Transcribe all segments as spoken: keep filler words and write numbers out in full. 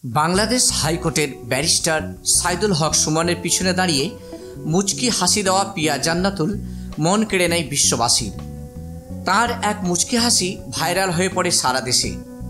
বাংলাদেশ হাইকোর্টের ব্যারিস্টার সাইদুল হক সুমনের পিছনে দাঁড়িয়ে মুচকি হাসি দেওয়া পিয়া জান্নাতুল মন কেড়ে নেয় বিশ্ববাসীর। তার এক মুচকি হাসি ভাইরাল হয়ে পড়ে সারা দেশে।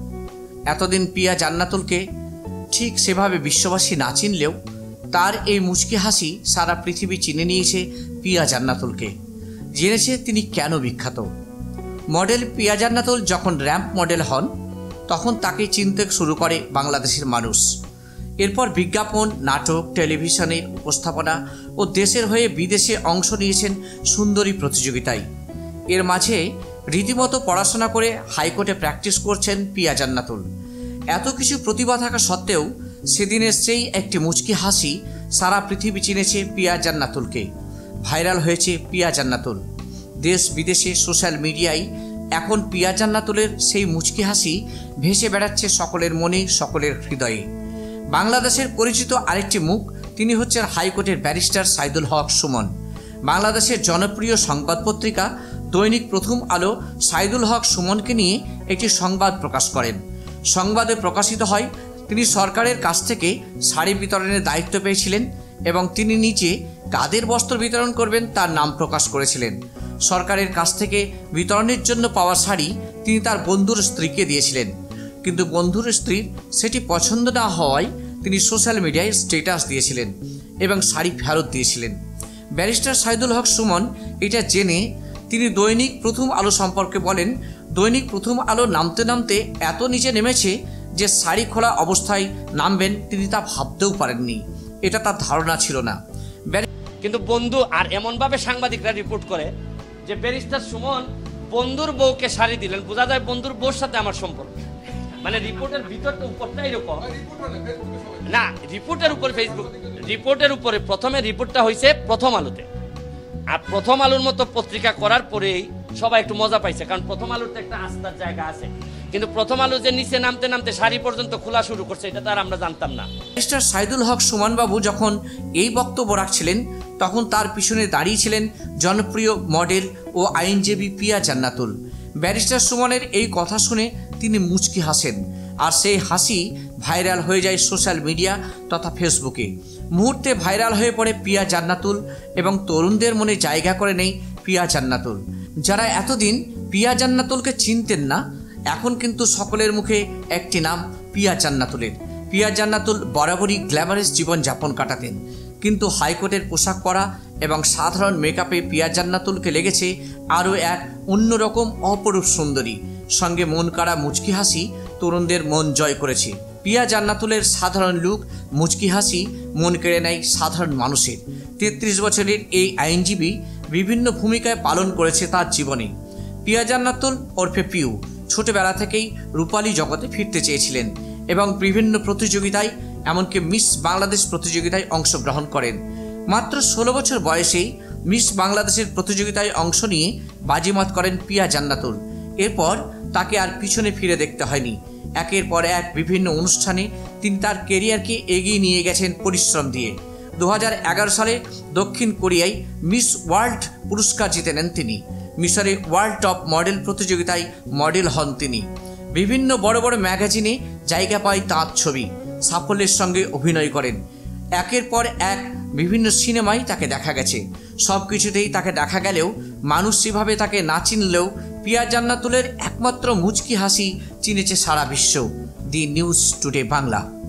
এতদিন পিয়া জান্নাতুলকে ঠিক সেভাবে বিশ্ববাসী না চিনলেও তার এই মুচকি হাসি সারা পৃথিবী চিনে নিয়েছে পিয়া জান্নাতুলকে, জেনেছে তিনি কেন বিখ্যাত। মডেল পিয়া জান্নাতুল যখন র্যাম্প মডেল হন তখন তাকে চিনতে শুরু করে বাংলাদেশের মানুষ। এরপর বিজ্ঞাপন, নাটক, টেলিভিশনের উপস্থাপনা ও দেশের হয়ে বিদেশে অংশ নিয়েছেন সুন্দরী প্রতিযোগিতায়। এর মাঝে রীতিমতো পড়াশোনা করে হাইকোর্টে প্র্যাকটিস করছেন পিয়া জান্নাতুল। এত কিছু প্রতিভা থাকা সত্ত্বেও সেদিনের সেই একটি মুচকি হাসি সারা পৃথিবী চিনেছে পিয়া জান্নাতুলকে। ভাইরাল হয়েছে পিয়া জান্নাতুল। দেশ বিদেশে সোশ্যাল মিডিয়ায় এখন পিয়া জান্নাতুলের সেই মুচকি হাসি ভেসে বেড়াচ্ছে সকলের মনে, সকলের হৃদয়ে। বাংলাদেশের পরিচিত আরেকটি মুখ, তিনি হচ্ছেন হাইকোর্টের ব্যারিস্টার সাইদুল হক সুমন। বাংলাদেশের জনপ্রিয় সংবাদ পত্রিকা দৈনিক প্রথম আলো সাইদুল হক সুমনকে নিয়ে একটি সংবাদ প্রকাশ করেন। সংবাদে প্রকাশিত হয় তিনি সরকারের কাছ থেকে শাড়ি বিতরণের দায়িত্ব পেয়েছিলেন এবং তিনি নিজে কাদের বস্ত্র বিতরণ করবেন তার নাম প্রকাশ করেছিলেন। সরকারের কাছ থেকে বিতরণের জন্য পাওয়া শাড়ি তিনি তার বন্ধুর স্ত্রীকে দিয়েছিলেন, কিন্তু বন্ধুর স্ত্রীর সেটি পছন্দ না হওয়ায় তিনি সোশ্যাল মিডিয়ায় স্ট্যাটাস দিয়েছিলেন এবং শাড়ি ফেরত দিয়েছিলেন। ব্যারিস্টার সাইদুল হক সুমন এটা জেনে তিনি দৈনিক প্রথম আলো সম্পর্কে বলেন, দৈনিক প্রথম আলো নামতে নামতে এত নিচে নেমেছে যে শাড়ি খোলা অবস্থায় নামবেন তিনি তা ভাবতেও পারেননি, এটা তার ধারণা ছিল না। কিন্তু বন্ধু আর এমনভাবে সাংবাদিকরা রিপোর্ট করে যে ব্যারিস্টার সুমন বন্ধুর বউকে শাড়ি দিলেন, বোঝা যায় বন্ধুর বউর সাথে আমার সম্পর্ক। মানে রিপোর্টের ভিতরটা উপরটা এরকম না, রিপোর্টের উপর ফেসবুক রিপোর্টের উপরে প্রথমে রিপোর্টটা হয়েছে প্রথম আলোতে, আর প্রথম আলোর মতো পত্রিকা করার পরেই সবাই একটু মজা পাইছে, কারণ প্রথম আলোর তো একটা আস্থার জায়গা আছে। কিন্তু প্রথম আলো যে নিচে নামতে নামতে শাড়ি পর্যন্ত খোলা শুরু করছে এটা তার আমরা জানতাম না। ব্যারিস্টার সাইদুল হক সুমন বাবু যখন এই বক্তব্য রাখছিলেন তখন তার পিছনে দাঁড়িয়েছিলেন জনপ্রিয় মডেল ও আইনজীবী পিয়া জান্নাতুল। ব্যারিস্টার সুমনের এই কথা শুনে তিনি মুচকি হাসেন, আর সেই হাসি ভাইরাল হয়ে যায় সোশ্যাল মিডিয়া তথা ফেসবুকে। মুহূর্তে ভাইরাল হয়ে পড়ে পিয়া জান্নাতুল এবং তরুণদের মনে জায়গা করে নেই পিয়া জান্নাতুল। যারা এতদিন পিয়া জান্নাতুলকে চিনতেন না, এখন কিন্তু সকলের মুখে একটি নাম পিয়া জান্নাতুলের। পিয়া জান্নাতুল বরাবরই গ্ল্যামারাস জীবন যাপন কাটাতেন, কিন্তু হাইকোর্টের পোশাক পরা এবং সাধারণ মেকআপে পিয়া জান্নাতুলকে লেগেছে আরও এক অন্যরকম অপরূপ সুন্দরী। সঙ্গে মন কাড়া মুচকি হাসি তরুণদের মন জয় করেছে। পিয়া জান্নাতুলের সাধারণ লুক, মুচকি হাসি মন কেড়ে নেয় সাধারণ মানুষের। তেত্রিশ বছরের এই আইনজীবী বিভিন্ন ভূমিকায় পালন করেছে তার জীবনে। পিয়া জান্নাতুল ওরফে পিউ ছোটবেলা থেকেই রূপালী জগতে ফিরতে চেয়েছিলেন এবং বিভিন্ন প্রতিযোগিতায়, এমনকি মিস বাংলাদেশ প্রতিযোগিতায় অংশগ্রহণ করেন। মাত্র ষোলো বছর বয়সেই মিস বাংলাদেশের প্রতিযোগিতায় অংশ নিয়ে বাজিমাত করেন পিয়া জান্নাতুল। এরপর তাকে আর পিছনে ফিরে দেখতে হয়নি। একের পর এক বিভিন্ন অনুষ্ঠানে তিনি তার কেরিয়ারকে এগিয়ে নিয়ে গেছেন পরিশ্রম দিয়ে। দু হাজার এগারো সালে দক্ষিণ কোরিয়ায় মিস ওয়ার্ল্ড পুরস্কার জিতে নেন তিনি। মিশরে ওয়ার্ল্ড টপ মডেল প্রতিযোগিতায় মডেল হন তিনি। বিভিন্ন বড় বড় ম্যাগাজিনে জায়গা পায় তাঁর ছবি। সাফল্যের সঙ্গে অভিনয় করেন। একের পর এক বিভিন্ন সিনেমায় তাকে দেখা গেছে। সব কিছুতেই তাকে দেখা গেলেও মানুষ সেভাবে তাকে না চিনলেও পিয়া জান্নাতুলের একমাত্র মুচকি হাসি চিনেছে সারা বিশ্ব। The news today Bangla.